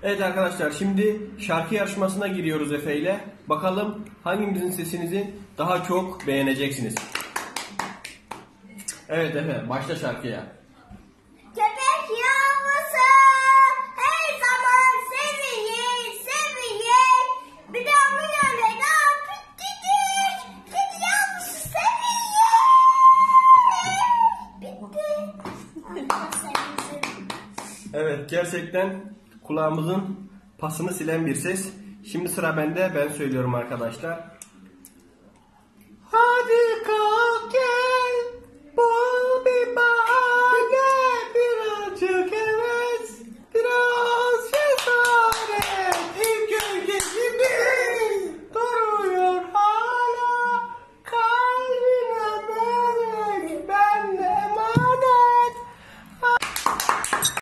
Evet arkadaşlar, şimdi şarkı yarışmasına giriyoruz Efe ile. Bakalım hangimizin sesinizi daha çok beğeneceksiniz. Evet Efe, başla şarkıya. Köpek yavrusu her zaman sevilir, sevilir. Bir de onun yanında pittidir. Kedi yavrusu sevilir. Bitti. Evet, gerçekten kulağımızın pasını silen bir ses. Şimdi sıra bende, ben söylüyorum arkadaşlar.